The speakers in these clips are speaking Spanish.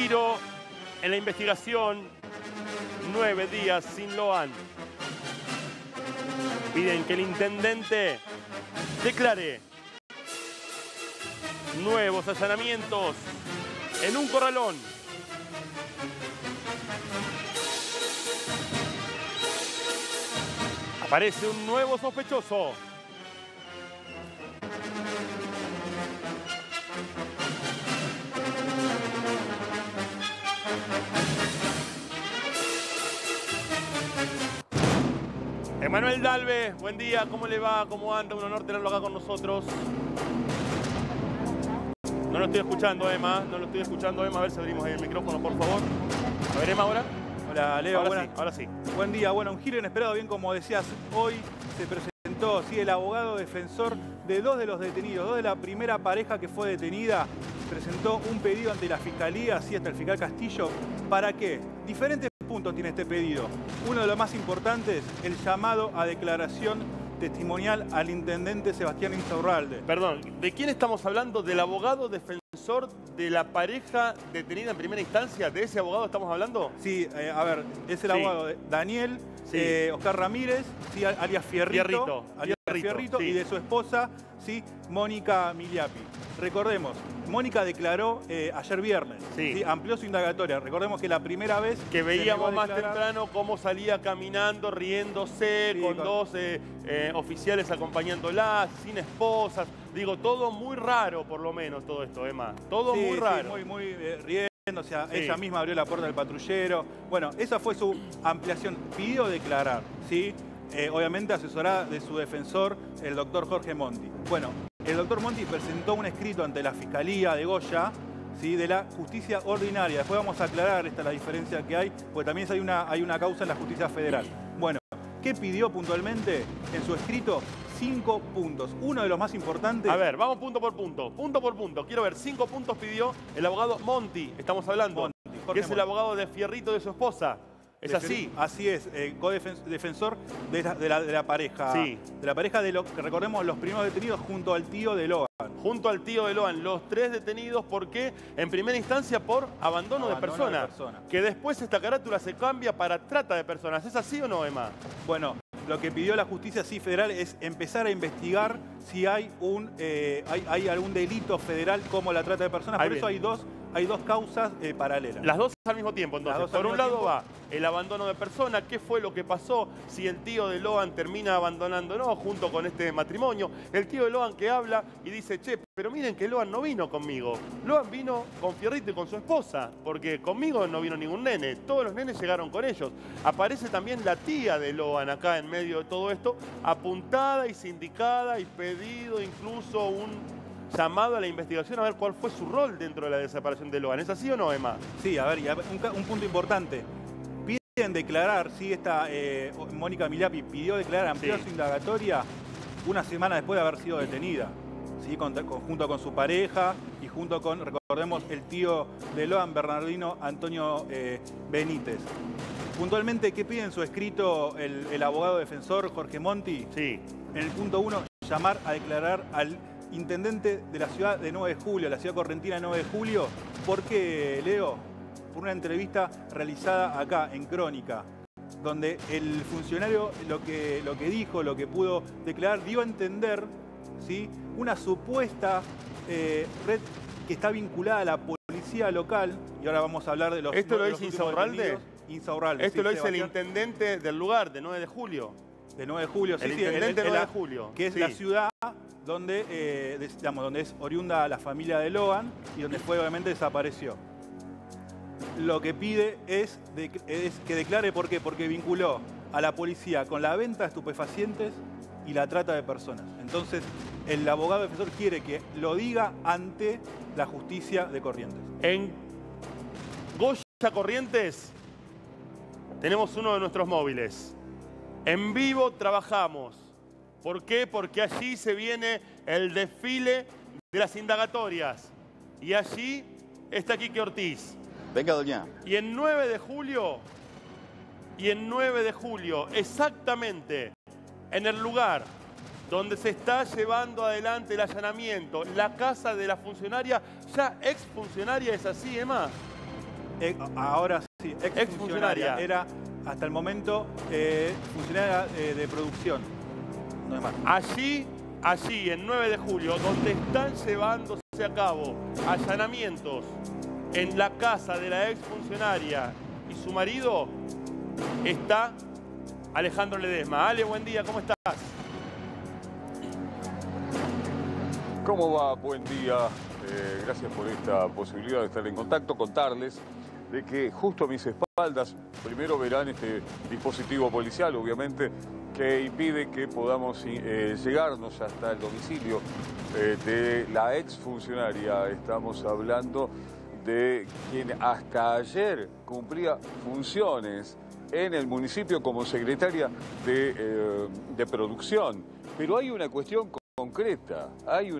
giro en la investigación, 9 días sin Loan. Piden que el intendente declare nuevos allanamientos en un corralón. Aparece un nuevo sospechoso. Emanuel Dalve, buen día, ¿cómo le va? ¿Cómo anda? Un honor tenerlo acá con nosotros. No lo estoy escuchando, Emma. No lo estoy escuchando, Emma. A ver si abrimos el micrófono, por favor. A ver, Emma, ahora. Hola, Leo. Ahora sí. Buen día. Bueno, un giro inesperado. Bien, como decías, hoy se presentó el abogado defensor de dos de los detenidos, dos de la primera pareja que fue detenida. Presentó un pedido ante la Fiscalía, así hasta el fiscal Castillo. ¿Para qué? Diferentes puntos tiene este pedido. Uno de los más importantes, el llamado a declaración testimonial al intendente Sebastián Insaurralde. Perdón, ¿de quién estamos hablando? ¿Del abogado defensor de la pareja detenida en primera instancia? ¿De ese abogado estamos hablando? Sí, a ver, es el abogado de Daniel, Oscar Ramírez, sí, alias Fierrito, sí. Y de su esposa, sí, Mónica Miliapi. Recordemos, Mónica declaró ayer viernes, sí, amplió su indagatoria. Recordemos que la primera vez que veíamos más temprano cómo salía caminando, riéndose, sí, con dos oficiales acompañándola, sin esposas. Digo, todo muy raro, por lo menos, todo esto, Emma. Todo muy raro. Sí, muy riendo. O sea, ella misma abrió la puerta del patrullero. Bueno, esa fue su ampliación. Pidió declarar, ¿sí? Obviamente asesorada de su defensor, el doctor Jorge Monti. Bueno, el doctor Monti presentó un escrito ante la Fiscalía de Goya, ¿sí? De la justicia ordinaria. Después vamos a aclarar la diferencia que hay, porque también hay una causa en la justicia federal. Bueno, ¿qué pidió puntualmente en su escrito? 5 puntos. Uno de los más importantes... A ver, vamos punto por punto. Punto por punto. Quiero ver, 5 puntos pidió el abogado Monti. Estamos hablando. Monti, que es el abogado de Fierrito de su esposa. ¿Es así? Así es, codefensor de la pareja. Sí. De la pareja de que recordemos los primeros detenidos junto al tío de Loan. Junto al tío de Loan, los 3 detenidos, ¿por qué? En primera instancia por abandono de persona. Que después esta carátula se cambia para trata de personas. ¿Es así o no, Emma? Bueno, lo que pidió la justicia federal es empezar a investigar si hay algún delito federal como la trata de personas. Por eso hay dos causas paralelas. Las dos al mismo tiempo, entonces. Por un lado va el abandono de persona, qué fue lo que pasó, si el tío de Loan termina abandonándonos junto con este matrimonio. El tío de Loan que habla y dice, che, pero miren que Loan no vino conmigo. Loan vino con Fierrito y con su esposa, porque conmigo no vino ningún nene. Todos los nenes llegaron con ellos. Aparece también la tía de Loan acá en medio de todo esto, apuntada y sindicada y pedido incluso un llamado a la investigación a ver cuál fue su rol dentro de la desaparición de Loan. ¿Es así o no, Emma? Sí, a ver, un punto importante. Piden declarar, sí, Mónica Miliapi pidió declarar, amplió su indagatoria una semana después de haber sido detenida. ¿Sí? Junto con su pareja y junto con, recordemos, el tío de Loan, Bernardino Antonio Benítez. Puntualmente, ¿qué pide en su escrito el abogado defensor Jorge Monti? Sí. En el punto 1, llamar a declarar al intendente de la ciudad de 9 de julio, la ciudad correntina de 9 de julio. ¿Por qué, Leo? Por una entrevista realizada acá en Crónica, donde el funcionario lo que dijo, lo que pudo declarar, dio a entender, ¿sí?, una supuesta red que está vinculada a la policía local. Y ahora vamos a hablar de los... ¿Esto lo dice Insaurralde? Insaurralde. Esto lo dice el intendente del lugar, de 9 de julio. De 9 de julio, sí, el intendente de 9 de julio. Que es la ciudad donde, donde es oriunda la familia de Loan y donde fue, obviamente, desapareció. Lo que pide es que declare por qué. Porque vinculó a la policía con la venta de estupefacientes y la trata de personas. Entonces, el abogado defensor quiere que lo diga ante la justicia de Corrientes. En Goya Corrientes tenemos uno de nuestros móviles. En vivo trabajamos. ¿Por qué? Porque allí se viene el desfile de las indagatorias. Y allí está Quique Ortiz. Venga, doña. Y en 9 de julio, exactamente en el lugar donde se está llevando adelante el allanamiento, la casa de la funcionaria, ya exfuncionaria, ¿es así, Emma? ahora sí, ex funcionaria. Era hasta el momento funcionaria de producción. No es más. Allí, en 9 de julio, donde están llevándose a cabo allanamientos en la casa de la ex funcionaria y su marido, está Alejandro Ledesma. Ale, buen día, ¿cómo estás? ¿Cómo va? Buen día. Gracias por esta posibilidad de estar en contacto. Contarles de que justo a mis espaldas, primero verán este dispositivo policial, obviamente, que impide que podamos llegarnos hasta el domicilio de la exfuncionaria. Estamos hablando de quien hasta ayer cumplía funciones en el municipio como secretaria de producción. Pero hay una cuestión concreta,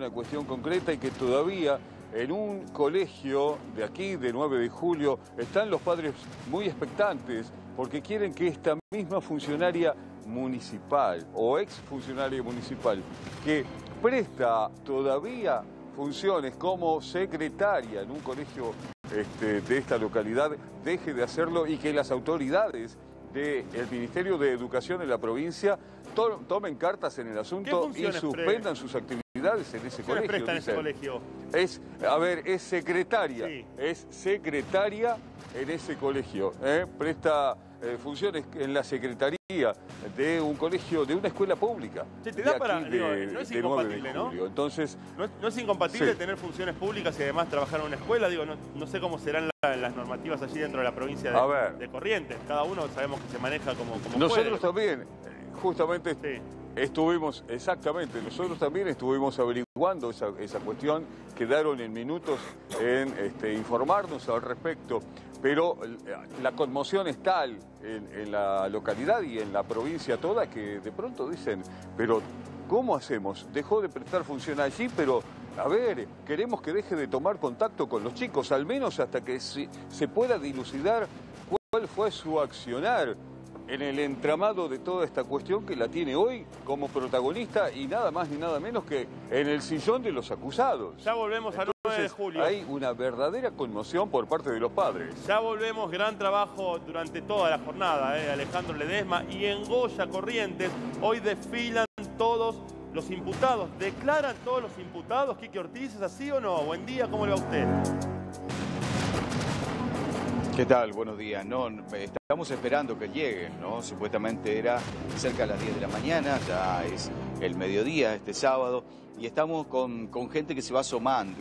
y que todavía en un colegio de aquí, de 9 de julio, están los padres muy expectantes porque quieren que esta misma funcionaria municipal o exfuncionaria municipal que presta todavía funciones como secretaria en un colegio de esta localidad deje de hacerlo y que las autoridades del Ministerio de Educación en la provincia tomen cartas en el asunto y suspendan sus actividades en ese colegio. ¿Qué presta en ese colegio? Es secretaria, sí. Es secretaria en ese colegio. Presta funciones en la secretaría de un colegio, de una escuela pública. Sí, te da para, no es incompatible, ¿no? Entonces, no es incompatible sí. tener funciones públicas y además trabajar en una escuela. Digo, no sé cómo serán las normativas allí dentro de la provincia de Corrientes. Cada uno sabemos que se maneja como nosotros puede. También, justamente, sí. nosotros también estuvimos averiguando esa cuestión, quedaron en minutos en informarnos al respecto, pero la conmoción es tal en la localidad y en la provincia toda que de pronto dicen, pero ¿cómo hacemos? Dejó de prestar función allí, pero a ver, queremos que deje de tomar contacto con los chicos, al menos hasta que se pueda dilucidar cuál fue su accionar en el entramado de toda esta cuestión que la tiene hoy como protagonista y nada más ni nada menos que en el sillón de los acusados. Ya volvemos al 9 de julio. Hay una verdadera conmoción por parte de los padres. Ya volvemos, gran trabajo durante toda la jornada, Alejandro Ledesma. Y en Goya, Corrientes, hoy desfilan todos los imputados. ¿Declaran todos los imputados? Quique Ortiz, ¿es así o no? Buen día, ¿cómo le va a usted? ¿Qué tal? Buenos días. No, estamos esperando que lleguen, ¿no? Supuestamente era cerca de las 10 de la mañana, ya es el mediodía este sábado, y estamos con gente que se va sumando,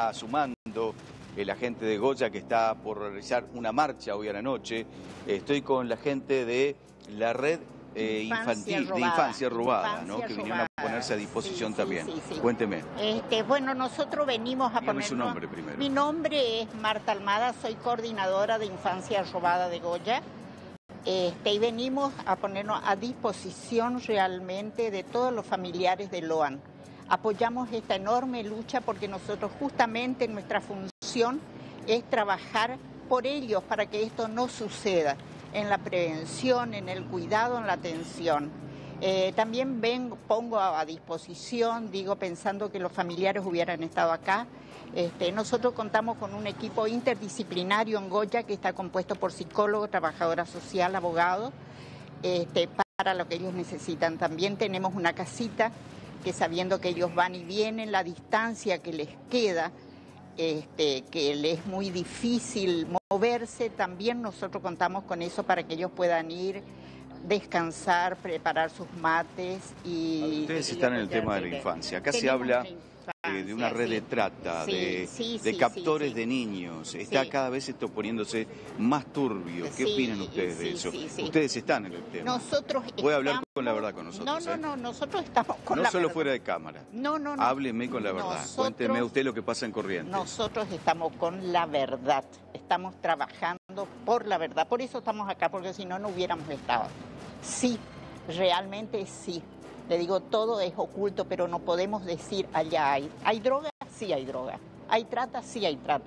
la gente de Goya que está por realizar una marcha hoy a la noche. Estoy con la gente de la red infantil de infancia robada, ¿no? Que vinieron a ponerse a disposición también. Sí. Cuénteme. Bueno, nosotros venimos a poner su nombre primero. Mi nombre es Marta Almada, soy coordinadora de infancia robada de Goya. Y venimos a ponernos a disposición realmente de todos los familiares de Loan. Apoyamos esta enorme lucha porque nosotros justamente nuestra función es trabajar por ellos para que esto no suceda, en la prevención, en el cuidado, en la atención. También pongo a disposición, pensando que los familiares hubieran estado acá. Nosotros contamos con un equipo interdisciplinario en Goya que está compuesto por psicólogos, trabajadora social, abogados, para lo que ellos necesitan. También tenemos una casita que, sabiendo que ellos van y vienen, la distancia que les queda, que les es muy difícil moverse, también nosotros contamos con eso para que ellos puedan ir, descansar, preparar sus mates y... Ustedes están en el tema de la infancia. Acá se habla de una red de trata, de captores de niños. Está cada vez esto poniéndose más turbio. ¿Qué opinan ustedes de eso? Ustedes están en el tema. Nosotros voy a hablar con la verdad con nosotros. No, nosotros estamos con la verdad. No solo fuera de cámara. No. Hábleme con la verdad. Cuénteme usted lo que pasa en Corrientes. Nosotros estamos con la verdad. Estamos trabajando por la verdad. Por eso estamos acá, porque si no, no hubiéramos estado. Sí, realmente sí. Le digo, todo es oculto, pero no podemos decir allá hay. ¿Hay droga? Sí hay droga. ¿Hay trata? Sí hay trata.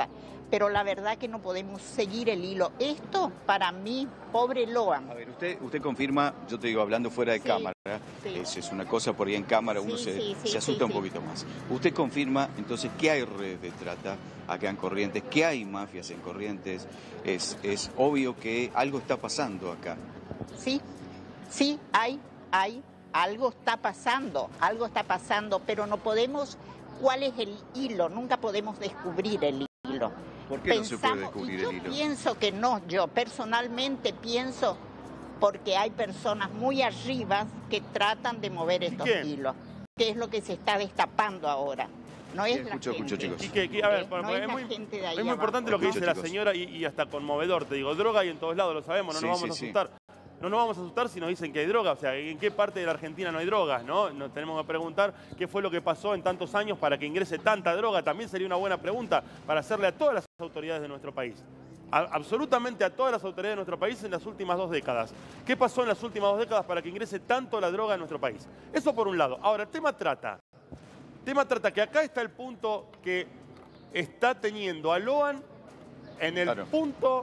pero la verdad que no podemos seguir el hilo. Esto, para mí, pobre Loan. A ver, usted confirma, yo te digo, hablando fuera de cámara, es una cosa por ahí en cámara, uno se asusta un poquito más. Usted confirma, entonces, que hay redes de trata acá en Corrientes, que hay mafias en Corrientes. Es obvio que algo está pasando acá. Sí, hay, algo está pasando, pero no podemos, ¿cuál es el hilo? Nunca podemos descubrir el hilo. ¿Por qué no se puede descubrir el hilo? Yo pienso que no, yo personalmente pienso porque hay personas muy arriba que tratan de mover estos hilos, que es lo que se está destapando ahora. No es la gente. Chicos. A ver, es muy importante lo que dice la señora y hasta conmovedor. Te digo, droga hay en todos lados, lo sabemos, no nos vamos a asustar. No nos vamos a asustar si nos dicen que hay droga. O sea, ¿en qué parte de la Argentina no hay drogas? ¿No? Nos tenemos que preguntar qué fue lo que pasó en tantos años para que ingrese tanta droga. También sería una buena pregunta para hacerle a todas las autoridades de nuestro país. Absolutamente a todas las autoridades de nuestro país en las últimas 2 décadas. ¿Qué pasó en las últimas 2 décadas para que ingrese tanto la droga en nuestro país? Eso por un lado. Ahora, tema trata, que acá está el punto que está teniendo a Loan en el punto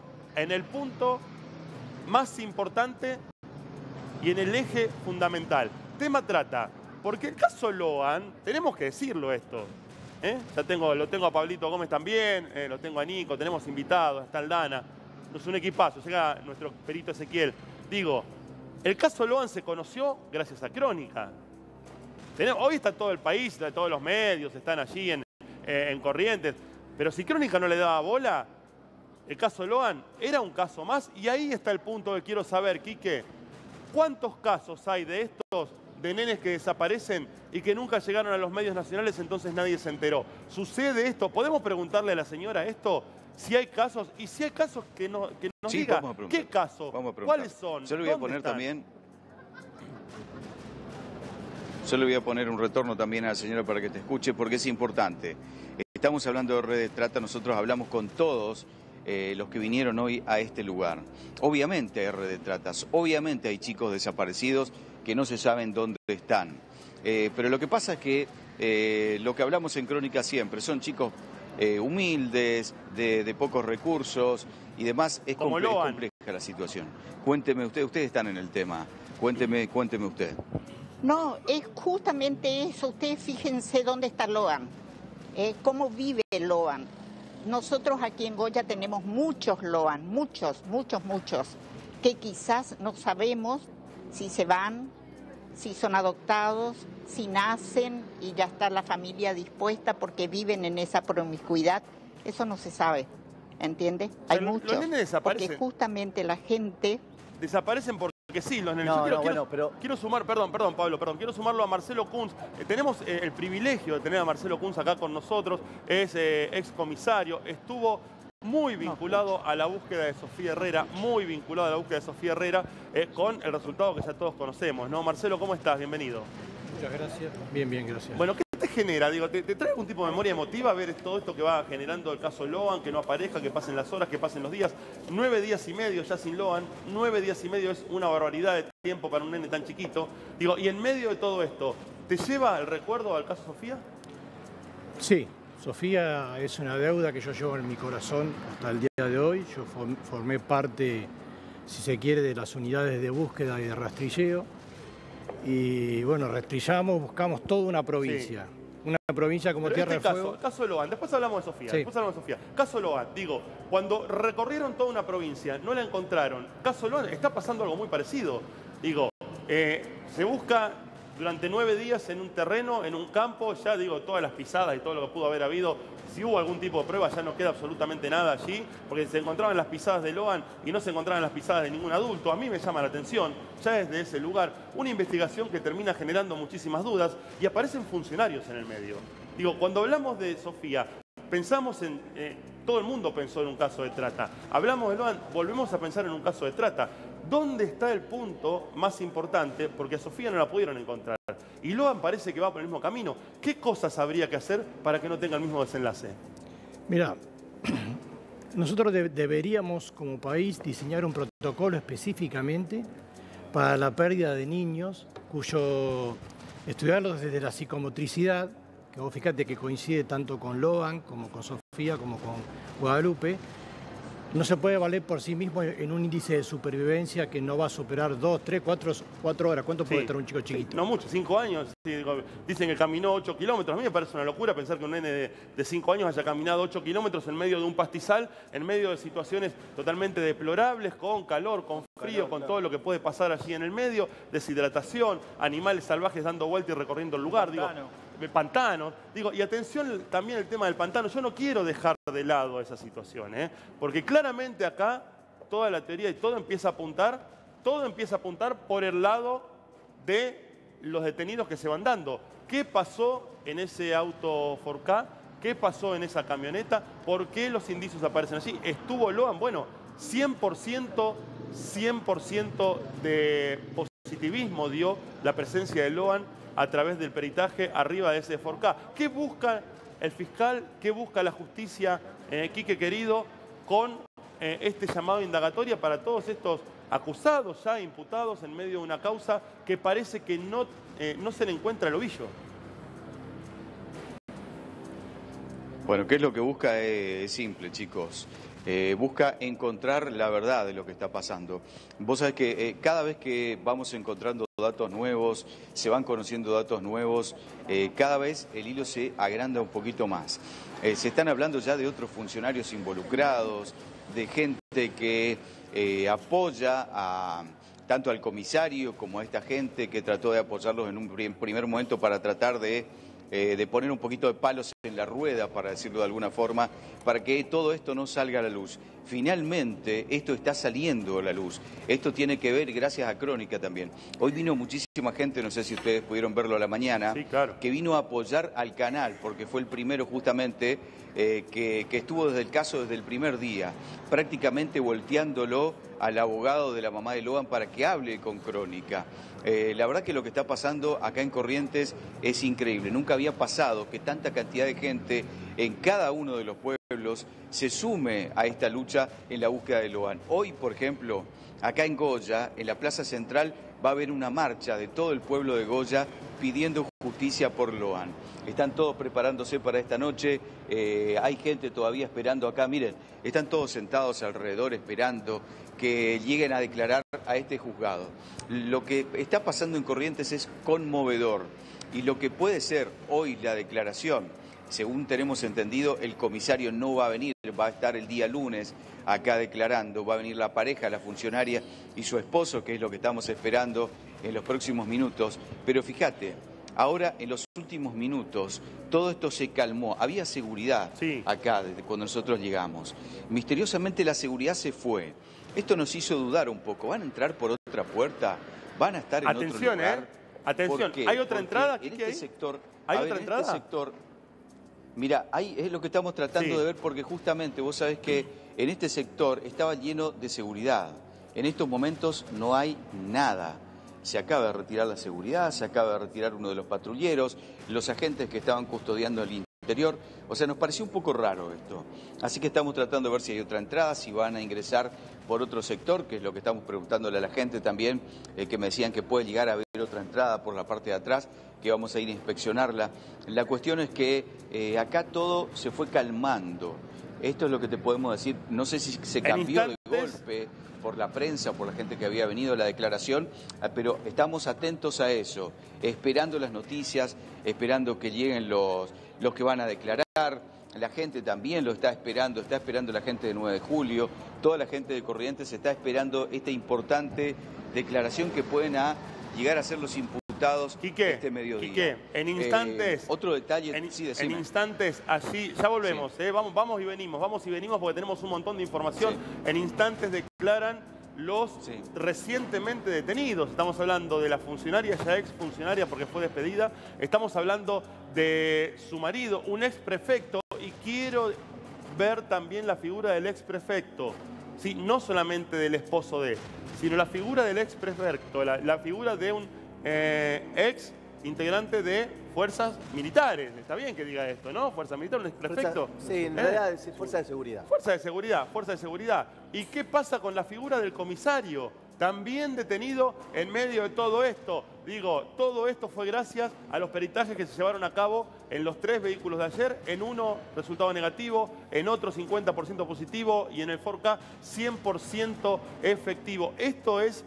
más importante y en el eje fundamental. Tema trata, porque el caso Loan, tenemos que decirlo esto, ya lo tengo a Pablito Gómez también, lo tengo a Nico, tenemos invitados, está Aldana, es un equipazo, llega nuestro perito Ezequiel. Digo, el caso Loan se conoció gracias a Crónica. Hoy está todo el país, todos los medios están allí en Corrientes, pero si Crónica no le daba bola, el caso Loan era un caso más, y ahí está el punto que quiero saber, Quique. ¿Cuántos casos hay de estos, de nenes que desaparecen y que nunca llegaron a los medios nacionales, entonces nadie se enteró? ¿Sucede esto? ¿Podemos preguntarle a la señora esto? Si hay casos, y si hay casos que nos diga, ¿qué casos? ¿Cuáles son? Yo le voy a poner también... Yo le voy a poner un retorno también a la señora para que te escuche, porque es importante. Estamos hablando de red de trata, nosotros hablamos con todos los que vinieron hoy a este lugar. Obviamente hay red de tratas, obviamente hay chicos desaparecidos que no se saben dónde están. Pero lo que pasa es que lo que hablamos en Crónica siempre, son chicos humildes, de pocos recursos y demás. Es compleja la situación. Cuénteme usted, ustedes están en el tema, cuénteme usted. No, es justamente eso. Ustedes fíjense dónde está Loan, cómo vive Loan. Nosotros aquí en Goya tenemos muchos Loan, muchos, que quizás no sabemos si se van, si son adoptados, si nacen y ya está la familia dispuesta porque viven en esa promiscuidad. Eso no se sabe, ¿entiende? Hay muchos, los nenes desaparecen. Porque justamente la gente... Desaparecen porque sí, los nenes. Quiero sumar, perdón, Pablo, quiero sumarlo a Marcelo Kunz. Tenemos el privilegio de tener a Marcelo Kunz acá con nosotros, es excomisario, estuvo muy vinculado a la búsqueda de Sofía Herrera, con el resultado que ya todos conocemos, ¿no? Marcelo, ¿cómo estás? Bienvenido. Muchas gracias. Bien, gracias. Bueno, ¿qué te genera? Digo, ¿te trae algún tipo de memoria emotiva ver todo esto que va generando el caso Loan, que no aparezca, que pasen las horas, que pasen los días? 9 días y medio ya sin Loan, 9 días y medio es una barbaridad de tiempo para un nene tan chiquito. Digo, y en medio de todo esto, ¿te lleva el recuerdo al caso Sofía? Sí, Sofía es una deuda que yo llevo en mi corazón hasta el día de hoy. Yo formé parte, si se quiere, de las unidades de búsqueda y de rastrilleo. Y bueno, rastrillamos, buscamos toda una provincia. Sí. Una provincia como Tierra del Fuego. Caso Loan, después hablamos de Sofía. Sí. Caso Loan, digo, cuando recorrieron toda una provincia, no la encontraron. Caso Loan, está pasando algo muy parecido. Digo, se busca durante 9 días en un terreno, en un campo, ya digo, todas las pisadas y todo lo que pudo haber habido. Si hubo algún tipo de prueba, ya no queda absolutamente nada allí, porque se encontraban las pisadas de Loan y no se encontraban las pisadas de ningún adulto. A mí me llama la atención, ya desde ese lugar, una investigación que termina generando muchísimas dudas y aparecen funcionarios en el medio. Digo, cuando hablamos de Sofía, pensamos en... todo el mundo pensó en un caso de trata. Hablamos de Loan, volvemos a pensar en un caso de trata. ¿Dónde está el punto más importante? Porque a Sofía no la pudieron encontrar. Y Loan parece que va por el mismo camino. ¿Qué cosas habría que hacer para que no tenga el mismo desenlace? Mira, nosotros deberíamos como país diseñar un protocolo específicamente para la pérdida de niños estudiarlos desde la psicomotricidad, que vos fíjate que coincide tanto con Loan como con Sofía como con Guadalupe, no se puede valer por sí mismo en un índice de supervivencia que no va a superar 2, 3, 4 horas. ¿Cuánto puede estar un chico chiquito? Sí, no mucho, 5 años. Dicen que caminó 8 kilómetros. A mí me parece una locura pensar que un nene de 5 años haya caminado 8 kilómetros en medio de un pastizal, en medio de situaciones totalmente deplorables, con calor, con frío, con todo lo que puede pasar allí en el medio, deshidratación, animales salvajes dando vuelta y recorriendo el lugar. Pantanos. Y atención también el tema del pantano. Yo no quiero dejar de lado esa situación, porque claramente acá toda la teoría y todo empieza a apuntar por el lado de los detenidos que se van dando. ¿Qué pasó en ese auto 4K? ¿Qué pasó en esa camioneta? ¿Por qué los indicios aparecen allí? ¿Estuvo Loan? Bueno, 100% de positivismo dio la presencia de Loan a través del peritaje arriba de ese 4K. ¿Qué busca el fiscal? ¿Qué busca la justicia, Quique querido, con este llamado de indagatoria para todos estos acusados, ya imputados en medio de una causa que parece que no se le encuentra el ovillo? Bueno, ¿qué es lo que busca? Es simple, chicos. Busca encontrar la verdad de lo que está pasando. Vos sabés que cada vez que vamos encontrando datos nuevos, se van conociendo datos nuevos, cada vez el hilo se agranda un poquito más. Se están hablando ya de otros funcionarios involucrados, de gente que apoya tanto al comisario como a esta gente que trató de apoyarlos en un primer momento para tratar de poner un poquito de palos en la rueda, para decirlo de alguna forma, para que todo esto no salga a la luz. Finalmente, esto está saliendo a la luz. Esto tiene que ver, gracias a Crónica también. Hoy vino muchísima gente, no sé si ustedes pudieron verlo a la mañana, sí, claro, que vino a apoyar al canal, porque fue el primero justamente que estuvo desde el caso desde el primer día, prácticamente volteándolo al abogado de la mamá de Loan para que hable con Crónica. La verdad que lo que está pasando acá en Corrientes es increíble. Nunca había pasado que tanta cantidad de gente en cada uno de los pueblos se sume a esta lucha en la búsqueda de Loan. Hoy, por ejemplo, acá en Goya, en la Plaza Central, va a haber una marcha de todo el pueblo de Goya pidiendo justicia por Loan. Están todos preparándose para esta noche, hay gente todavía esperando acá. Miren, están todos sentados alrededor esperando que lleguen a declarar a este juzgado. Lo que está pasando en Corrientes es conmovedor y lo que puede ser hoy la declaración, según tenemos entendido, el comisario no va a venir, va a estar el día lunes acá declarando, va a venir la pareja, la funcionaria y su esposo, que es lo que estamos esperando en los próximos minutos. Pero fíjate, ahora en los últimos minutos todo esto se calmó, había seguridad acá desde cuando nosotros llegamos. Misteriosamente la seguridad se fue. Esto nos hizo dudar un poco. ¿Van a entrar por otra puerta? ¿Van a estar en otro lugar? Atención, ¿hay otra entrada? En este sector, ¿Hay otra entrada? En este sector, mira, ahí es lo que estamos tratando de ver, porque justamente vos sabés que en este sector estaba lleno de seguridad. En estos momentos no hay nada. Se acaba de retirar la seguridad, se acaba de retirar uno de los patrulleros, los agentes que estaban custodiando el interior. O sea, nos pareció un poco raro esto. Así que estamos tratando de ver si hay otra entrada, si van a ingresar por otro sector, que es lo que estamos preguntándole a la gente también, que me decían que puede llegar a haber otra entrada por la parte de atrás, que vamos a ir a inspeccionarla. La cuestión es que acá todo se fue calmando. Esto es lo que te podemos decir. No sé si se cambió de golpe por la prensa, por la gente que había venido a la declaración, pero estamos atentos a eso, esperando las noticias, esperando que lleguen los que van a declarar. La gente también lo está esperando la gente de 9 de julio, toda la gente de Corrientes está esperando esta importante declaración que pueden llegar a ser los imputados este mediodía. Quique, en instantes... otro detalle, en instantes, así, ya volvemos, vamos y venimos porque tenemos un montón de información. En instantes declaran los recientemente detenidos. Estamos hablando de la funcionaria, ya ex funcionaria porque fue despedida. Estamos hablando de su marido, un ex prefecto, y quiero ver también la figura del ex prefecto. Sí, no solamente del esposo de, sino la figura del ex prefecto, la figura de un ex integrante de fuerzas militares. Está bien que diga esto, ¿no? Fuerza militar, un ex prefecto. Sí, en realidad es fuerza de seguridad. Fuerza de seguridad. ¿Y qué pasa con la figura del comisario? también detenido en medio de todo esto. Digo, todo esto fue gracias a los peritajes que se llevaron a cabo en los 3 vehículos de ayer. En uno, resultado negativo, en otro 50% positivo y en el 4K 100% efectivo. Esto es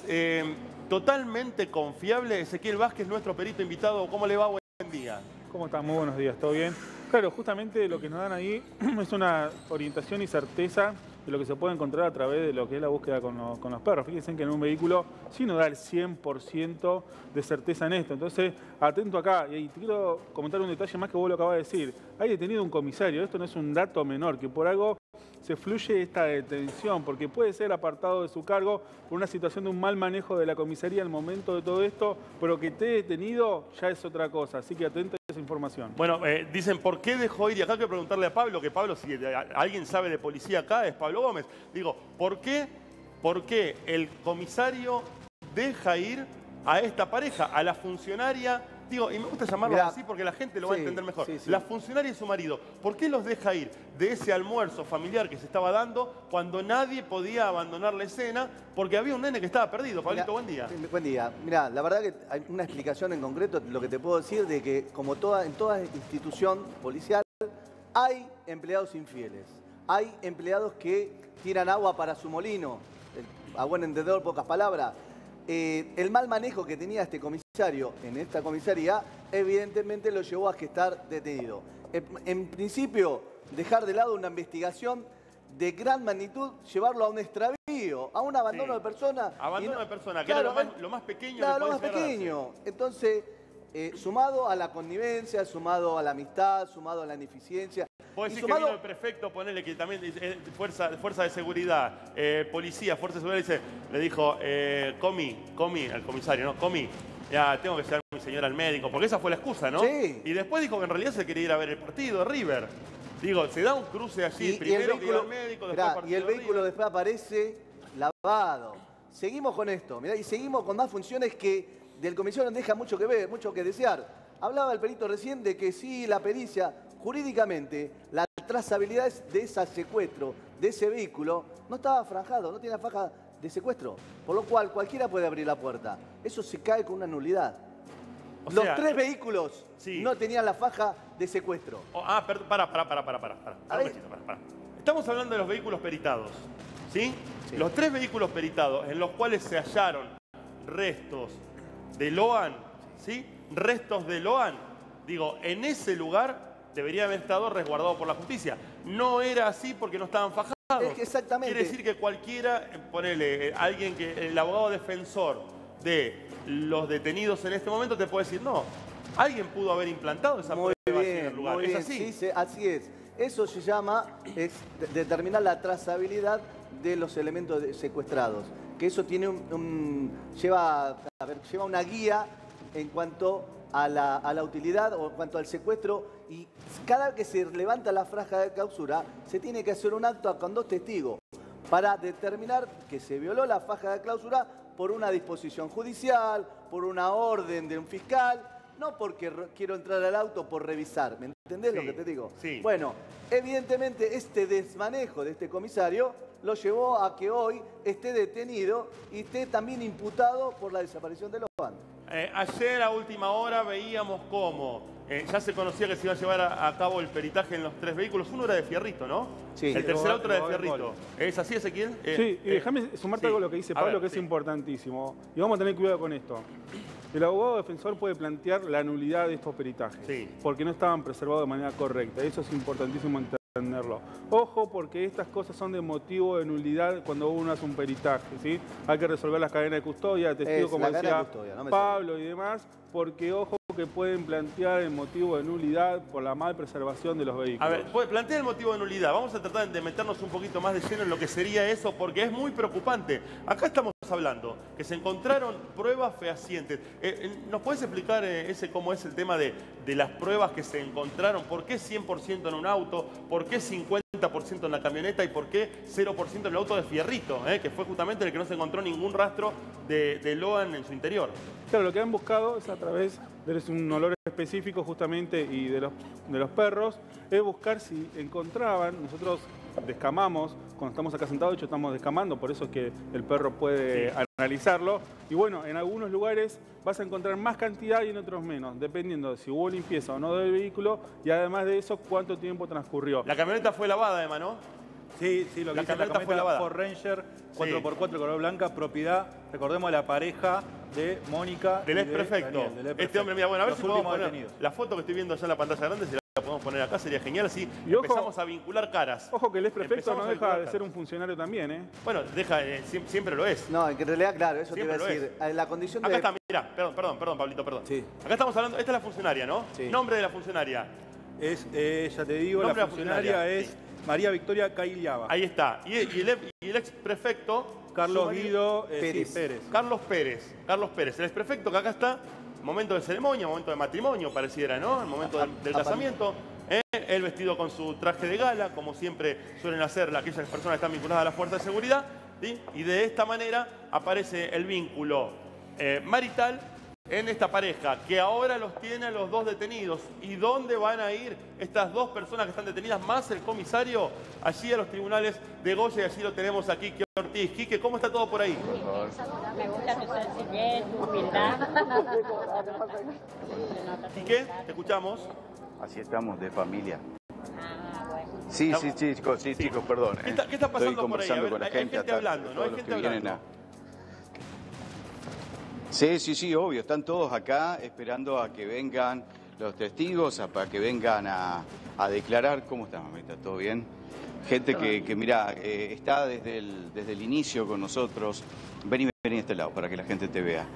totalmente confiable. Ezequiel Vázquez, nuestro perito invitado. ¿Cómo le va? Buen día. ¿Cómo están? Muy buenos días, ¿todo bien? Claro, justamente lo que nos dan ahí es una orientación y certeza de lo que se puede encontrar a través de lo que es la búsqueda con los perros. Fíjense que en un vehículo sí nos da el 100% de certeza en esto. Entonces, atento acá. Y te quiero comentar un detalle más que vos lo acabas de decir. Hay detenido un comisario. Esto no es un dato menor, que por algo se fluye esta detención, porque puede ser apartado de su cargo por una situación de un mal manejo de la comisaría al momento de todo esto, pero que esté detenido ya es otra cosa. Así que atento a esa información. Bueno, dicen, ¿por qué dejó ir? Y acá hay que preguntarle a Pablo, que Pablo, si alguien sabe de policía acá, es Pablo Gómez. Digo, ¿por qué el comisario deja ir a esta pareja, a la funcionaria? Digo, y me gusta llamarlo así porque la gente lo va a entender mejor. La funcionaria y su marido, ¿por qué los deja ir de ese almuerzo familiar que se estaba dando cuando nadie podía abandonar la escena? Porque había un nene que estaba perdido. Pablito, buen día. Buen día. Mirá, la verdad que hay una explicación en concreto, lo que te puedo decir, de que como en toda institución policial, hay empleados infieles. Hay empleados que tiran agua para su molino. A buen entendedor, pocas palabras. El mal manejo que tenía este comisario en esta comisaría, evidentemente lo llevó a estar detenido. En principio, dejar de lado una investigación de gran magnitud, llevarlo a un extravío, a un abandono de persona. Abandono de persona, que era lo más pequeño. Claro, lo más pequeño. Entonces, sumado a la connivencia, sumado a la amistad, sumado a la ineficiencia. Puedo decir que vino el prefecto, ponele que también es fuerza de seguridad, policía, fuerza de seguridad, le dijo, Comi, al comisario, ¿no? Comi, ya tengo que llevar a mi señora al médico, porque esa fue la excusa, ¿no? Sí. Y después dijo que en realidad se quería ir a ver el partido de River. Digo, se da un cruce allí, primero que iba al médico, después al partido. Y el vehículo después aparece lavado. Seguimos con esto, mirá, y seguimos con más funciones que del comisario no deja mucho que ver, mucho que desear. Hablaba el perito recién de que sí, la pericia, jurídicamente, la trazabilidad de ese secuestro, de ese vehículo, no estaba franjado, no tiene faja de secuestro. Por lo cual, cualquiera puede abrir la puerta. Eso se cae con una nulidad. Los 3 vehículos no tenían la faja de secuestro. Para. Estamos hablando de los vehículos peritados, ¿sí? Los 3 vehículos peritados en los cuales se hallaron restos de Loan, ¿sí? Restos de Loan. Digo, en ese lugar debería haber estado resguardado por la justicia. No era así porque no estaban fajados. Exactamente. Quiere decir que cualquiera, ponele, alguien que, el abogado defensor de los detenidos en este momento te puede decir, no, alguien pudo haber implantado esa prueba en el lugar. ¿Es así? Sí, así es. Eso se llama determinar la trazabilidad de los elementos secuestrados. Que eso tiene lleva una guía en cuanto a la utilidad o en cuanto al secuestro, y cada vez que se levanta la franja de clausura se tiene que hacer un acto con 2 testigos para determinar que se violó la faja de clausura por una disposición judicial, por una orden de un fiscal, no porque quiero entrar al auto por revisar. ¿Me entendés lo que te digo? Sí. Bueno, evidentemente este desmanejo de este comisario lo llevó a que hoy esté detenido y esté también imputado por la desaparición de Loan. Ayer a última hora veíamos cómo ya se conocía que se iba a llevar a cabo el peritaje en los 3 vehículos. Uno era de Fierrito, ¿no? Sí. El tercer auto era de Fierrito. ¿Es así, Ezequiel? Sí, y déjame sumarte algo a lo que dice Pablo, que es importantísimo. Y vamos a tener cuidado con esto. El abogado defensor puede plantear la nulidad de estos peritajes, porque no estaban preservados de manera correcta. Eso es importantísimo entenderlo. Ojo, porque estas cosas son de motivo de nulidad cuando uno hace un peritaje, ¿sí? Hay que resolver las cadenas de custodia, testigos, como decía Pablo y demás, porque ojo que pueden plantear el motivo de nulidad por la mal preservación de los vehículos. A ver, plantea el motivo de nulidad. Vamos a tratar de meternos un poquito más de lleno en lo que sería eso, porque es muy preocupante. Acá estamos hablando que se encontraron pruebas fehacientes. ¿Nos puedes explicar cómo es el tema de las pruebas que se encontraron? ¿Por qué 100% en un auto? ¿Por qué 50% en la camioneta? ¿Y por qué 0% en el auto de Fierrito? Que fue justamente el que no se encontró ningún rastro de Loan en su interior. Claro, lo que han buscado es a través de un olor específico justamente y de los perros, es buscar si encontraban, nosotros descamamos cuando estamos acá sentados, de hecho estamos descamando, por eso es que el perro puede analizarlo. Y bueno, en algunos lugares vas a encontrar más cantidad y en otros menos, dependiendo de si hubo limpieza o no del vehículo y además de eso, cuánto tiempo transcurrió. La camioneta fue lavada, además, ¿no? Sí, lo que la camioneta fue lavada. Ford Ranger 4x4 color blanca, propiedad, recordemos, la pareja de Mónica del ex prefecto. Este hombre, mira, bueno, a ver si podemos poner detenidos. la foto que estoy viendo allá en la pantalla grande, si la podemos poner acá, sería genial, así y empezamos a vincular caras. Ojo que el ex prefecto no deja de ser un funcionario también, ¿eh? Bueno, siempre lo es. No, en realidad, claro, eso siempre te iba a decir. La condición de... Acá está, mirá, perdón, Pablito, perdón. Sí. Acá estamos hablando, esta es la funcionaria, ¿no? Sí. Nombre de la funcionaria. Es, ya te digo, la funcionaria es sí. María Victoria Cailiaba. Ahí está. Y el ex prefecto... Carlos Guido Pérez. Pérez. Carlos Pérez, el ex prefecto que acá está, momento de ceremonia, momento de matrimonio pareciera, ¿no? El momento del casamiento. Él vestido con su traje de gala, como siempre suelen hacer aquellas personas que están vinculadas a la fuerza de seguridad, ¿sí? Y de esta manera aparece el vínculo marital en esta pareja, que ahora los tiene a los dos detenidos. ¿Y dónde van a ir estas dos personas que están detenidas, más el comisario? Allí a los tribunales de Goya, y allí lo tenemos aquí, Quique Ortiz. Quique, ¿cómo está todo por ahí? Me gusta tu sencillez, tu humildad. Quique, te escuchamos. Así estamos, de familia. Ah, bueno. Sí, chicos, perdón. ¿Qué está pasando Estoy por ahí? A conversando ver, con la hay gente, gente hablando, ¿no? Hay gente hablando. Sí, obvio. Están todos acá esperando a que vengan los testigos, para que vengan a declarar. ¿Cómo está, mamita? ¿Todo bien? Gente que mira, está desde el inicio con nosotros. Vení a este lado para que la gente te vea.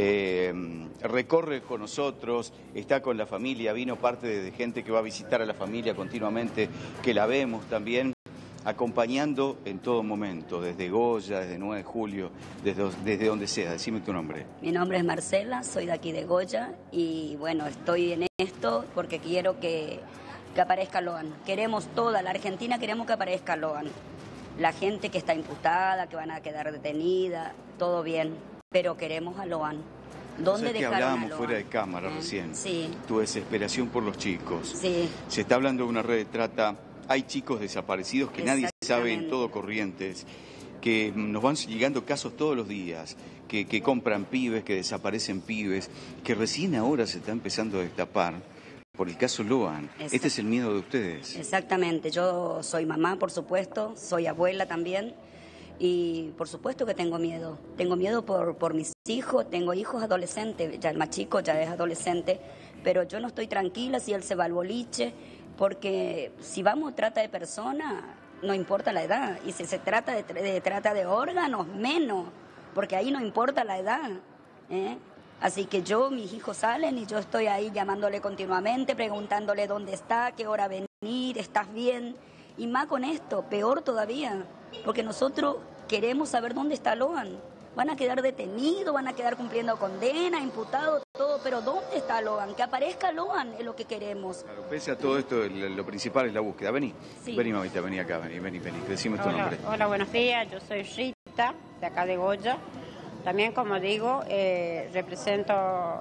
Recorre con nosotros, está con la familia, vino parte de gente que va a visitar a la familia continuamente, que la vemos también, acompañando en todo momento, desde Goya, desde 9 de julio, desde donde sea. Decime tu nombre. Mi nombre es Marcela, soy de aquí de Goya y bueno, estoy en esto porque quiero que aparezca Loan. Queremos toda la Argentina, queremos que aparezca Loan. La gente que está imputada, que van a quedar detenida, todo bien, pero queremos a Loan. ¿Dónde dejaron a Loan? Hablábamos fuera de cámara recién. Sí. Tu desesperación por los chicos. Sí. Se está hablando de una red de trata. Hay chicos desaparecidos que nadie sabe en todo Corrientes, que nos van llegando casos todos los días, que compran pibes, que desaparecen pibes, que recién ahora se está empezando a destapar por el caso Loan. Este es el miedo de ustedes. Exactamente. Yo soy mamá, por supuesto, soy abuela también y por supuesto que tengo miedo. Tengo miedo por mis hijos, tengo hijos adolescentes, ya el más chico ya es adolescente, pero yo no estoy tranquila si él se va al boliche, porque si vamos a trata de personas, no importa la edad, y si se trata de trata de órganos, menos, porque ahí no importa la edad, ¿eh? Así que mis hijos salen y yo estoy ahí llamándole continuamente, preguntándole dónde está, qué hora venir, ¿estás bien? Y más con esto, peor todavía, porque nosotros queremos saber dónde está Loan. Van a quedar detenidos, van a quedar cumpliendo condena, imputados, todo, pero ¿dónde está Loan? Que aparezca Loan es lo que queremos. Claro, pese a todo esto, lo principal es la búsqueda. Vení, sí. Vení, mamita, vení acá, vení. Decime tu nombre. Hola, buenos días. Yo soy Rita, de acá de Goya. También, como digo, represento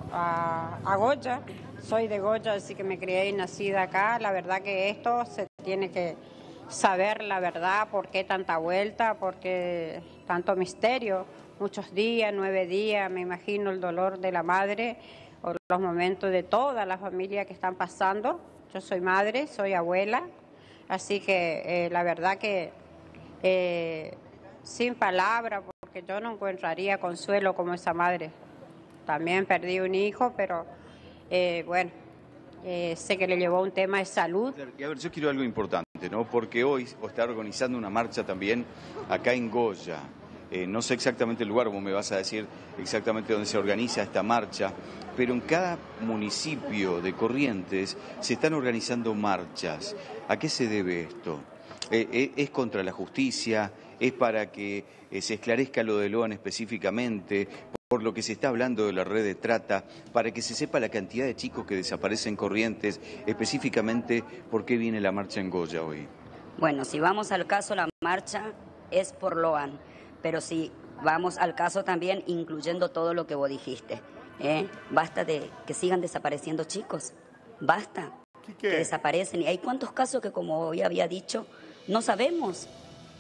a Goya. Soy de Goya, así que me crié y nací de acá. La verdad que esto se tiene que saber la verdad, por qué tanta vuelta, por qué tanto misterio. Muchos días, 9 días, me imagino el dolor de la madre o los momentos de toda la familia que están pasando. Yo soy madre, soy abuela, así que la verdad que sin palabras, porque yo no encontraría consuelo como esa madre. También perdí un hijo, pero sé que le llevó un tema de salud. Y a ver, yo quiero algo importante, ¿no? Porque hoy está organizando una marcha también acá en Goya. No sé exactamente el lugar, vos me vas a decir exactamente dónde se organiza esta marcha, pero en cada municipio de Corrientes se están organizando marchas. ¿A qué se debe esto? ¿Es contra la justicia? ¿Es para que se esclarezca lo de Loan específicamente? Por lo que se está hablando de la red de trata, para que se sepa la cantidad de chicos que desaparecen en Corrientes, específicamente por qué viene la marcha en Goya hoy. Bueno, si vamos al caso, la marcha es por Loan. Pero si vamos al caso también, incluyendo todo lo que vos dijiste, basta de que sigan desapareciendo chicos, basta, que desaparecen. Y hay cuántos casos que, como hoy había dicho, no sabemos,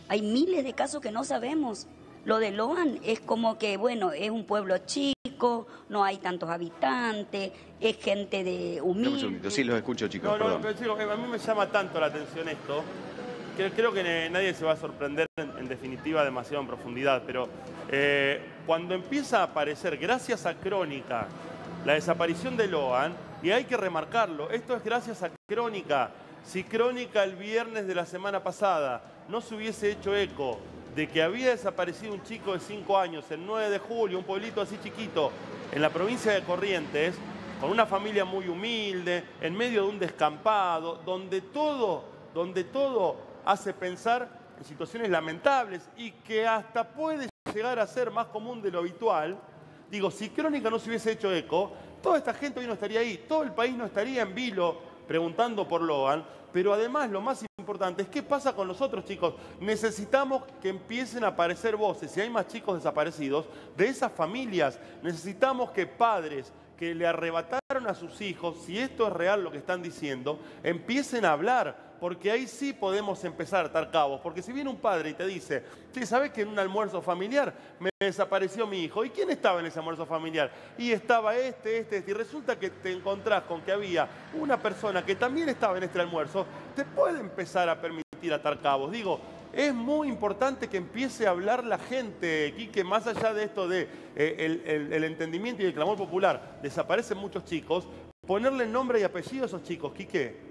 Hay miles de casos que no sabemos. Lo de Loan es como que, bueno, es un pueblo chico, no hay tantos habitantes, es gente de humilde. Sí, los escucho, chicos, perdón. A mí me llama tanto la atención esto, que creo que nadie se va a sorprender en definitiva demasiado en profundidad, pero cuando empieza a aparecer, gracias a Crónica, la desaparición de Loan, y hay que remarcarlo, esto es gracias a Crónica. Si Crónica el viernes de la semana pasada no se hubiese hecho eco de que había desaparecido un chico de 5 años el 9 de julio, un pueblito así chiquito, en la provincia de Corrientes, con una familia muy humilde, en medio de un descampado, donde todo hace pensar en situaciones lamentables y que hasta puede llegar a ser más común de lo habitual. Digo, si Crónica no se hubiese hecho eco, toda esta gente hoy no estaría ahí, todo el país no estaría en vilo preguntando por Loan, pero además lo más importante es qué pasa con nosotros, chicos. Necesitamos que empiecen a aparecer voces, si hay más chicos desaparecidos, de esas familias. Necesitamos que padres que le arrebataron a sus hijos, si esto es real lo que están diciendo, empiecen a hablar, porque ahí sí podemos empezar a atar cabos. Porque si viene un padre y te dice, sí, ¿sabes que en un almuerzo familiar me desapareció mi hijo? ¿Y quién estaba en ese almuerzo familiar? Y estaba este, y resulta que te encontrás con que había una persona que también estaba en este almuerzo, te puede empezar a permitir atar cabos. Digo, es muy importante que empiece a hablar la gente, Quique, más allá de esto de el entendimiento y el clamor popular. Desaparecen muchos chicos, ponerle nombre y apellido a esos chicos, Quique.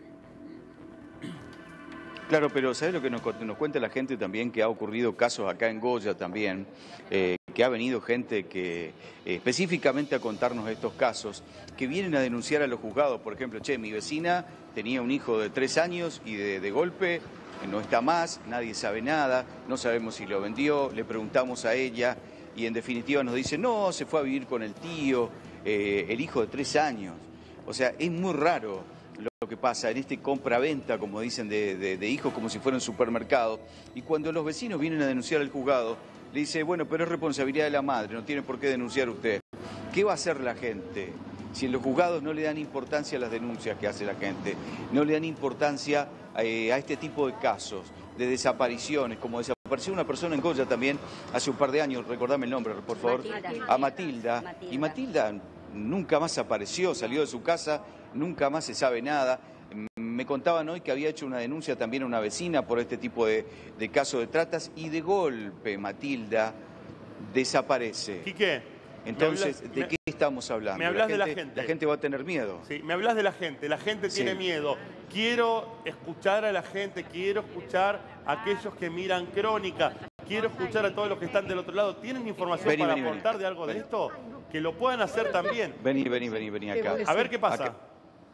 Claro, pero ¿sabes lo que nos cuenta la gente también? Que ha ocurrido casos acá en Goya también, que ha venido gente que específicamente a contarnos estos casos, que vienen a denunciar a los juzgados. Por ejemplo, mi vecina tenía un hijo de 3 años y de golpe no está más, nadie sabe nada, no sabemos si lo vendió, le preguntamos a ella y en definitiva nos dice, no, se fue a vivir con el tío, el hijo de 3 años. O sea, es muy raro lo que pasa en este compra-venta, como dicen, de hijos, como si fuera un supermercado. Y cuando los vecinos vienen a denunciar al juzgado, le dice, bueno, pero es responsabilidad de la madre, no tiene por qué denunciar usted. ¿Qué va a hacer la gente si en los juzgados no le dan importancia a las denuncias que hace la gente? No le dan importancia a este tipo de casos, de desapariciones, como desapareció una persona en Goya también hace un par de años, recordame el nombre, por favor. A Matilda. Y Matilda nunca más apareció, salió de su casa, nunca más se sabe nada. Me contaban hoy que había hecho una denuncia también a una vecina por este tipo de casos de tratas y de golpe Matilda desaparece. Quique. Entonces, ¿de qué estamos hablando? Me hablas de la gente. La gente va a tener miedo. Sí, me hablas de la gente tiene miedo. Quiero escuchar a la gente, quiero escuchar a aquellos que miran Crónica, quiero escuchar a todos los que están del otro lado. ¿Tienen información para aportar de algo de esto? Que lo puedan hacer también. Vení acá. A ver qué pasa. Acá.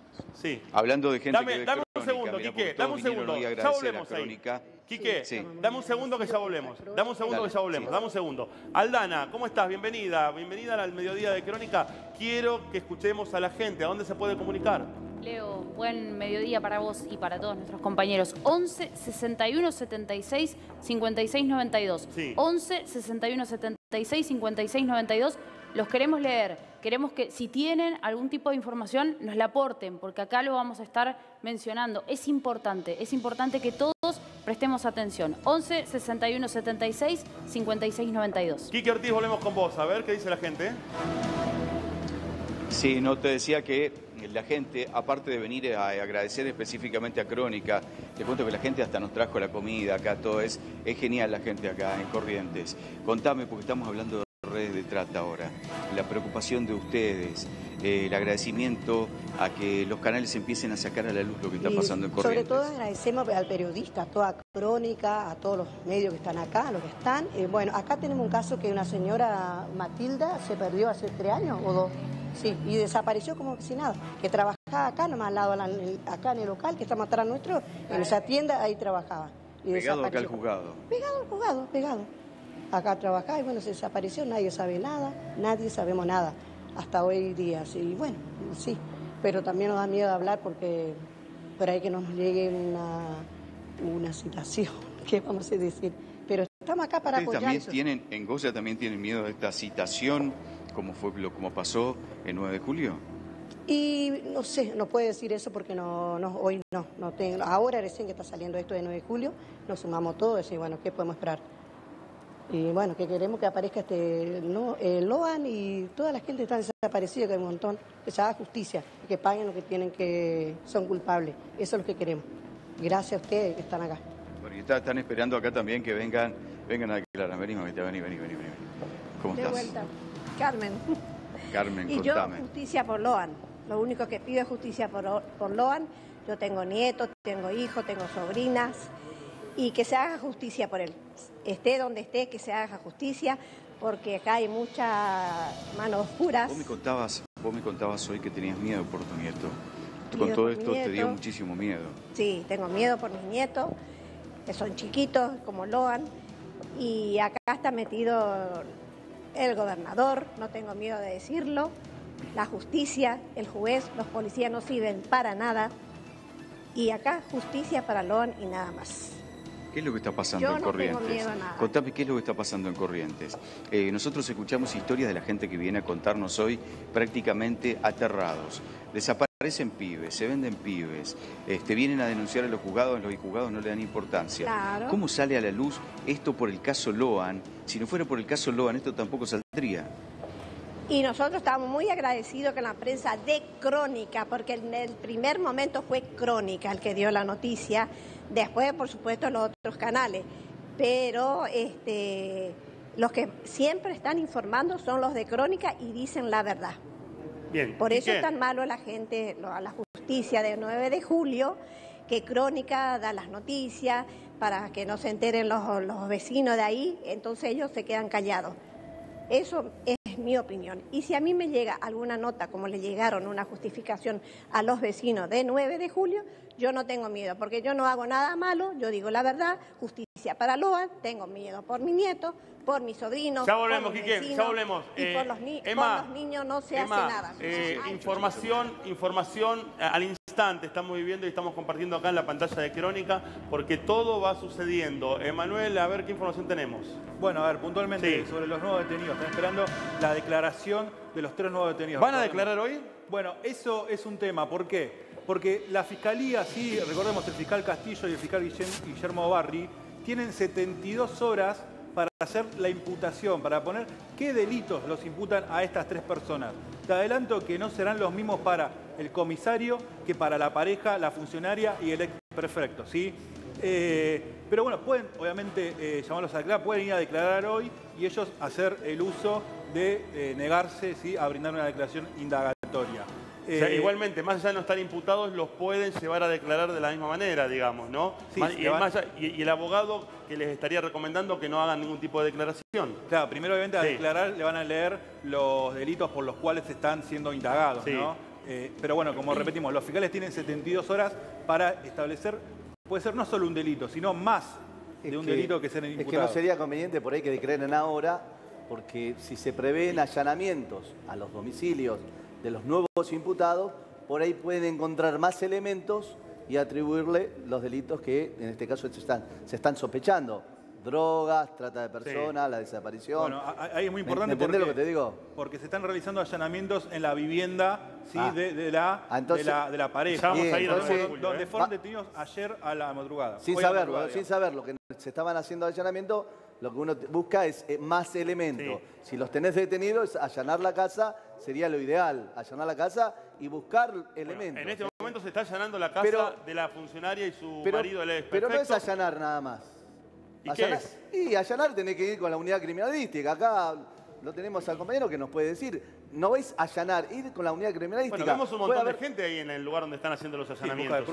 Sí. Hablando de gente que ve dame Crónica, un segundo, Quique, dame un segundo. Ya volvemos ahí. Quique, sí. Dame un segundo que ya volvemos. Dame un segundo. Aldana, ¿cómo estás? Bienvenida al mediodía de Crónica. Quiero que escuchemos a la gente. ¿A dónde se puede comunicar? Leo, buen mediodía para vos y para todos nuestros compañeros. 11 61 76 56 92. Sí. 11 61 76 56 92. Los queremos leer. Queremos que si tienen algún tipo de información nos la aporten, porque acá lo vamos a estar mencionando. Es importante que todos prestemos atención. 11 61 76 56 92. Quique Ortiz, volvemos con vos. A ver qué dice la gente. Sí, no, te decía que la gente, aparte de venir a agradecer específicamente a Crónica, te cuento que la gente hasta nos trajo la comida acá, todo es genial la gente acá en Corrientes. Contame, porque estamos hablando de redes de trata ahora, la preocupación de ustedes, el agradecimiento a que los canales empiecen a sacar a la luz lo que está pasando en Corrientes. Sobre todo agradecemos al periodista, a toda Crónica, a todos los medios que están acá, a los que están. Bueno, acá tenemos un caso que una señora, Matilda, se perdió hace 3 años o 2. Sí, y desapareció como que si nada, que trabajaba acá, nomás al lado, acá en el local, que está más atrás nuestro, en esa tienda, ahí trabajaba. Y pegado acá al juzgado. Pegado al juzgado, pegado. Acá trabajaba y bueno, se desapareció, nadie sabe nada, nadie sabemos nada, hasta hoy día. Sí, bueno, sí, pero también nos da miedo hablar porque por ahí que nos llegue una situación, ¿qué vamos a decir? Pero estamos acá para apoyar. En Goya también tienen miedo de esta citación, como pasó el 9 de julio. Y no sé, no puedo decir eso porque hoy no tengo. Ahora recién que está saliendo esto de 9 de julio, nos sumamos todos y bueno, ¿qué podemos esperar? Y bueno, que queremos que aparezca Loan y toda la gente que está desaparecida, que hay un montón, que se haga justicia, que paguen lo que tienen, que son culpables. Eso es lo que queremos. Gracias a ustedes que están acá. Bueno, y están esperando acá también que vengan a declarar. Vení. ¿Cómo estás? De vuelta. Carmen. Carmen, y contame. yo justicia por Loan. Lo único que pido es justicia por Loan. Yo tengo nietos, tengo hijos, tengo sobrinas. Y que se haga justicia por él. Esté donde esté, que se haga justicia, porque acá hay muchas manos oscuras. Vos me contabas hoy que tenías miedo por tu nieto. Con todo esto te dio muchísimo miedo. Sí, tengo miedo por mis nietos, que son chiquitos, como Loan. Y acá está metido el gobernador, no tengo miedo de decirlo. La justicia, el juez, los policías no sirven para nada. Y acá justicia para Loan y nada más. ¿Qué es lo que está pasando en Corrientes? Tengo miedo a nada. Contame qué es lo que está pasando en Corrientes. Nosotros escuchamos historias de la gente que viene a contarnos hoy prácticamente aterrados. Desaparecen pibes, se venden pibes, vienen a denunciar a los juzgados no le dan importancia. Claro. ¿Cómo sale a la luz esto por el caso Loan? Si no fuera por el caso Loan, esto tampoco saldría. Y nosotros estamos muy agradecidos con la prensa de Crónica, porque en el primer momento fue Crónica el que dio la noticia. Después, por supuesto, los otros canales. Pero los que siempre están informando son los de Crónica y dicen la verdad. Bien. Por eso es tan malo la gente, a la justicia de 9 de julio, que Crónica da las noticias para que no se enteren los vecinos de ahí, entonces ellos se quedan callados. Eso es mi opinión. Y si a mí me llega alguna nota, como le llegaron una justificación a los vecinos de 9 de julio, yo no tengo miedo, porque yo no hago nada malo, yo digo la verdad, justicia para Loan, tengo miedo por mi nieto, por mis sobrinos, ya volvemos, por mis Quique, vecinos, ya volvemos. Y por los niños no se hace nada. Información al instante estamos viviendo y estamos compartiendo acá en la pantalla de Crónica, porque todo va sucediendo. Emanuel, a ver qué información tenemos. Bueno, a ver, puntualmente sobre los nuevos detenidos. Están esperando la declaración de los 3 nuevos detenidos. ¿Van a declarar hoy? Bueno, eso es un tema. ¿Por qué? Porque la Fiscalía, sí, recordemos, el fiscal Castillo y el fiscal Guillermo Barri, tienen 72 horas para hacer la imputación, para poner qué delitos los imputan a estas 3 personas. Te adelanto que no serán los mismos para el comisario que para la pareja, la funcionaria y el exprefecto, ¿sí? Pero bueno, pueden, obviamente, llamarlos a declarar, pueden ir a declarar hoy y ellos hacer el uso de negarse, ¿sí?, a brindar una declaración indagatoria. O sea, igualmente, más allá de no estar imputados, los pueden llevar a declarar de la misma manera, digamos, ¿no? Sí, y el abogado que les estaría recomendando que no hagan ningún tipo de declaración. Claro, primero obviamente a declarar le van a leer los delitos por los cuales están siendo indagados, ¿no? Pero bueno, como repetimos, los fiscales tienen 72 horas para establecer, puede ser no solo un delito, sino más de un delito que sean imputados. Es que no sería conveniente por ahí que declaren ahora, porque si se prevén allanamientos a los domicilios de los nuevos imputados, por ahí pueden encontrar más elementos y atribuirle los delitos que en este caso se están sospechando. Drogas, trata de personas, la desaparición. Bueno, ahí es muy importante. ¿Me entendés lo que te digo? Porque se están realizando allanamientos en la vivienda, ¿sí?, de la pareja. Vamos a ir donde fueron detenidos ayer a la madrugada. Sin saberlo, que se estaban haciendo allanamientos, lo que uno busca es más elementos. Si los tenés detenidos, allanar la casa sería lo ideal. Allanar la casa y buscar elementos. En este momento se está allanando la casa de la funcionaria y su marido, el exprefecto. Pero no es allanar nada más. ¿Y qué es? Y allanar tenés que ir con la unidad criminalística. Acá lo tenemos al compañero que nos puede decir. No vais a allanar, ir con la unidad criminalística. Bueno, vemos un montón de gente ahí en el lugar donde están haciendo los allanamientos.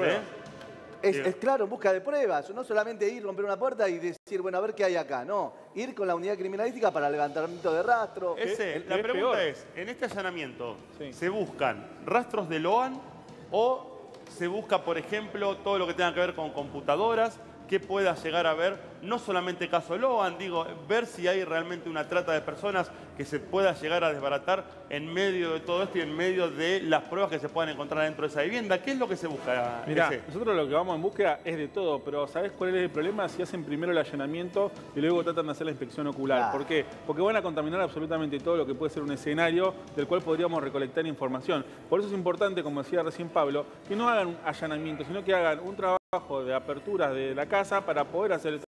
Es claro, en busca de pruebas. No solamente ir, romper una puerta y decir, bueno, a ver qué hay acá. No, ir con la unidad criminalística para levantamiento de rastro. La pregunta es, en este allanamiento, ¿se buscan rastros de Loan o se busca, por ejemplo, todo lo que tenga que ver con computadoras, qué pueda llegar a ver, no solamente caso Loan, digo, ver si hay realmente una trata de personas que se pueda llegar a desbaratar en medio de todo esto y en medio de las pruebas que se puedan encontrar dentro de esa vivienda. ¿Qué es lo que se busca? Mirá, nosotros lo que vamos en búsqueda es de todo, pero ¿sabés cuál es el problema? Si hacen primero el allanamiento y luego tratan de hacer la inspección ocular. ¿Por qué? Porque van a contaminar absolutamente todo lo que puede ser un escenario del cual podríamos recolectar información. Por eso es importante, como decía recién Pablo, que no hagan un allanamiento, sino que hagan un trabajo de aperturas de la casa para poder hacer el